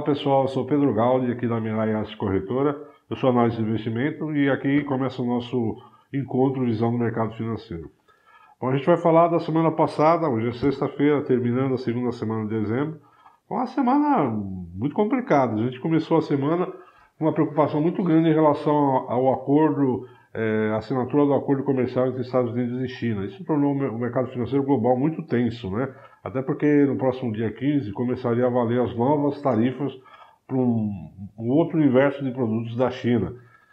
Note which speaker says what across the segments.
Speaker 1: pessoal, eu sou Pedro Gaudi, aqui da Mirai Asset Corretora, eu sou analista de investimento e aqui começa o nosso encontro Visão do Mercado Financeiro. Bom, a gente vai falar da semana passada, hoje é sexta-feira, terminando a segunda semana de dezembro, uma semana muito complicada. A gente começou a semana com uma preocupação muito grande em relação ao acordo, a assinatura do acordo comercial entre Estados Unidos e China. Isso tornou o mercado financeiro global muito tenso, né? Até porque no próximo dia 15 começaria a valer as novas tarifas para um outro universo de produtos da China.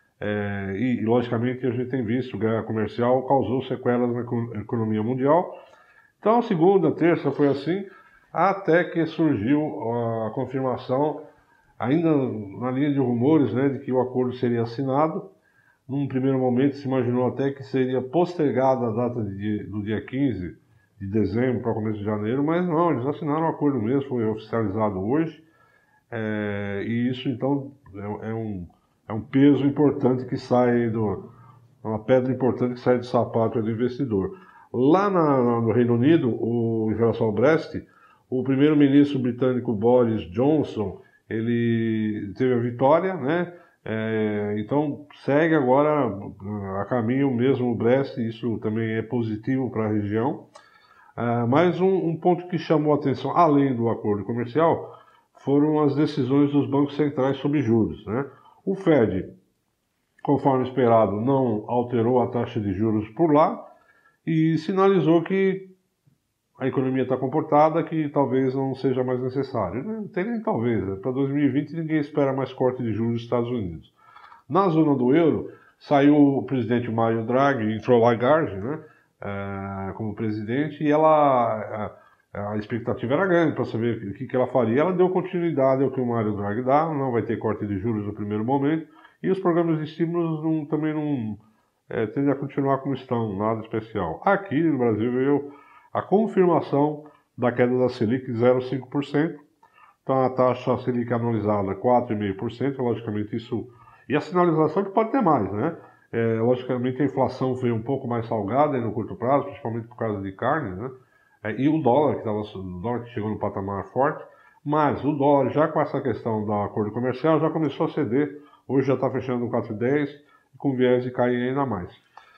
Speaker 1: E logicamente a gente tem visto que a guerra comercial causou sequelas na economia mundial. Então a segunda, terça foi assim, até que surgiu a confirmação, ainda na linha de rumores, né, de que o acordo seria assinado. Num primeiro momento se imaginou até que seria postergada a data do dia 15 de dezembro para começo de janeiro, mas não, eles assinaram o acordo mesmo, foi oficializado hoje, e isso então é um peso importante que sai uma pedra importante que sai do sapato do investidor. Lá no Reino Unido, em relação ao Brexit, o primeiro-ministro britânico Boris Johnson, ele teve a vitória, né? Então segue agora a caminho mesmo o Brexit, isso também é positivo para a região. Mas um ponto que chamou a atenção, além do acordo comercial, foram as decisões dos bancos centrais sobre juros, né? O Fed, conforme esperado, não alterou a taxa de juros por lá e sinalizou que a economia está comportada, que talvez não seja mais necessário. Não tem nem talvez, né? Para 2020 ninguém espera mais corte de juros nos Estados Unidos. Na zona do euro, saiu o presidente Mario Draghi, entrou Lagarde, né? Como presidente, e a expectativa era grande para saber o que ela faria. Ela deu continuidade ao que o Mario Draghi dá, não vai ter corte de juros no primeiro momento, e os programas de estímulos também não tendem a continuar como estão, nada especial. Aqui no Brasil veio a confirmação da queda da Selic de 0,5%, então a taxa Selic anualizada 4,5%, logicamente isso, e a sinalização que pode ter mais, né? Logicamente a inflação veio um pouco mais salgada no curto prazo, principalmente por causa de carne, né? E o dólar que chegou no patamar forte, mas o dólar já com essa questão do acordo comercial já começou a ceder, hoje já está fechando no 4,10 com viés de cair ainda mais.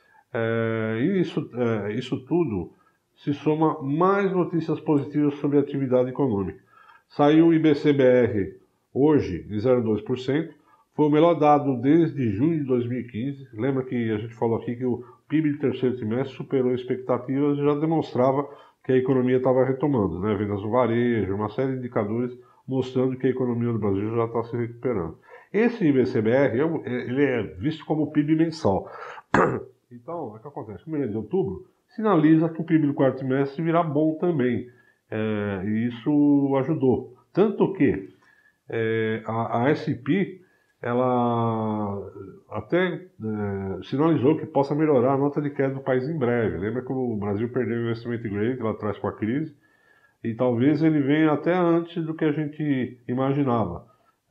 Speaker 1: Isso tudo se soma mais notícias positivas sobre a atividade econômica. Saiu o IBC-BR hoje em 0,2%, foi o melhor dado desde junho de 2015. Lembra que a gente falou aqui que o PIB do terceiro trimestre superou expectativas e já demonstrava que a economia estava retomando, né? Vendas no varejo, uma série de indicadores mostrando que a economia do Brasil já está se recuperando. Esse IBC-BR ele é visto como PIB mensal. Então, o que acontece? Como ele é de outubro, sinaliza que o PIB do quarto trimestre virá bom também. E isso ajudou. Tanto que a S&P ela até sinalizou que possa melhorar a nota de queda do país em breve. Lembra que o Brasil perdeu o investimento grade lá atrás com a crise e talvez ele venha até antes do que a gente imaginava.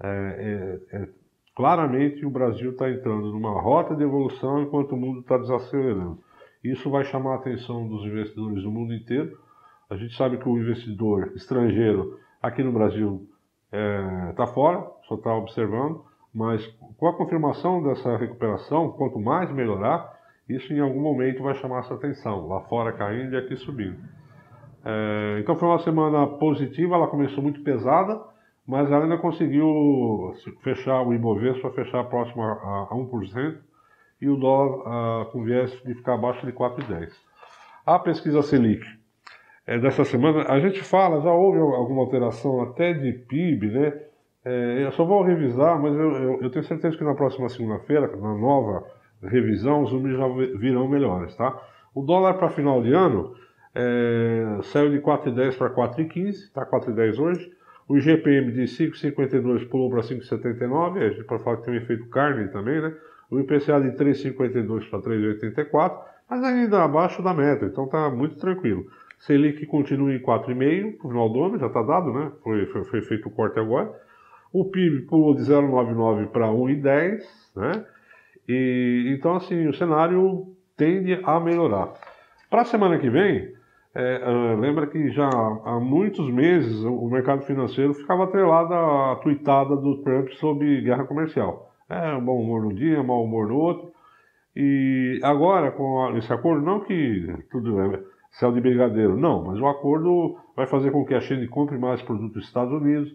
Speaker 1: Claramente o Brasil está entrando numa rota de evolução enquanto o mundo está desacelerando. Isso vai chamar a atenção dos investidores do mundo inteiro. A gente sabe que o investidor estrangeiro aqui no Brasil está fora, só está observando. Mas com a confirmação dessa recuperação, quanto mais melhorar, isso em algum momento vai chamar essa atenção. Lá fora caindo e aqui subindo. Então foi uma semana positiva, ela começou muito pesada, mas ela ainda conseguiu fechar o Ibovespa, fechar próximo a 1%, e o dólar com viés de ficar abaixo de 4,10. A pesquisa Selic dessa semana, a gente fala, já houve alguma alteração até de PIB, né? Eu só vou revisar, mas eu tenho certeza que na próxima segunda-feira, na nova revisão, os números já virão melhores, tá? O dólar para final de ano saiu de 4,10 para 4,15, está 4,10 hoje. O IGPM de 5,52 pulou para 5,79, a gente pode falar que tem um efeito carne também, né? O IPCA de 3,52 para 3,84, mas ainda abaixo da meta, então está muito tranquilo. Selic continua em 4,5 para o final do ano, já está dado, né? Foi feito o corte agora. O PIB pulou de 0,99 para 1,10, né? Então, assim, o cenário tende a melhorar. Para a semana que vem, lembra que já há muitos meses o mercado financeiro ficava atrelado à tuitada do Trump sobre guerra comercial. Um bom humor num dia, mau humor no outro. E agora, com esse acordo, não que tudo é céu de brigadeiro, não, mas o acordo vai fazer com que a China compre mais produtos dos Estados Unidos,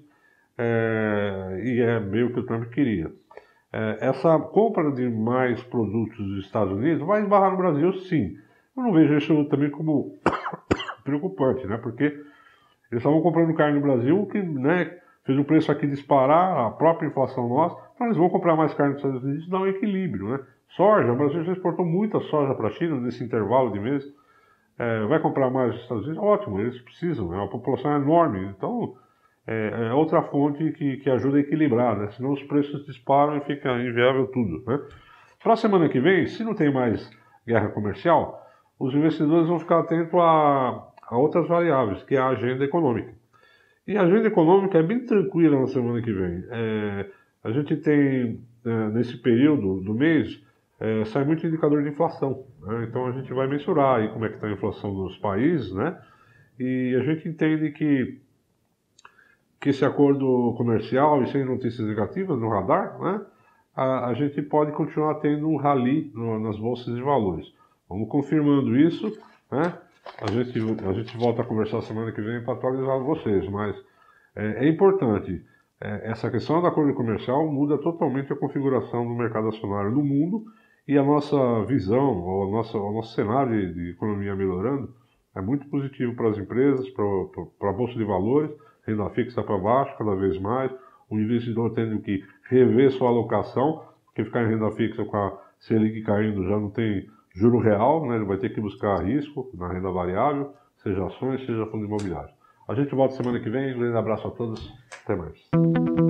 Speaker 1: e é meio que o Trump queria. Essa compra de mais produtos dos Estados Unidos vai esbarrar no Brasil, sim. Eu não vejo isso também como preocupante, né? Porque eles estavam comprando carne no Brasil, que, né, fez o preço aqui disparar, a própria inflação nossa, então eles vão comprar mais carne dos Estados Unidos e dá um equilíbrio, né? Soja, o Brasil já exportou muita soja para a China nesse intervalo de meses. Vai comprar mais dos Estados Unidos? Ótimo, eles precisam, né? A população é enorme, então é outra fonte que ajuda a equilibrar, né? Senão os preços disparam e fica inviável tudo, né? Para a semana que vem, se não tem mais guerra comercial, os investidores vão ficar atentos a outras variáveis, que é a agenda econômica. E a agenda econômica é bem tranquila na semana que vem. A gente tem, nesse período do mês, sai muito indicador de inflação, né? Então a gente vai mensurar aí como é que está a inflação dos países, né? E a gente entende que esse acordo comercial e sem notícias negativas no radar, né? A gente pode continuar tendo um rally nas bolsas de valores. Vamos confirmando isso, né? A gente volta a conversar semana que vem para atualizar vocês, mas é importante. Essa questão do acordo comercial muda totalmente a configuração do mercado acionário no mundo e a nossa visão, o nosso cenário de economia melhorando é muito positivo para as empresas, para a bolsa de valores, renda fixa para baixo cada vez mais, o investidor tendo que rever sua alocação, porque ficar em renda fixa com a Selic caindo já não tem juro real, né? Ele vai ter que buscar risco na renda variável, seja ações, seja fundo imobiliário. A gente volta semana que vem, um grande abraço a todos, até mais.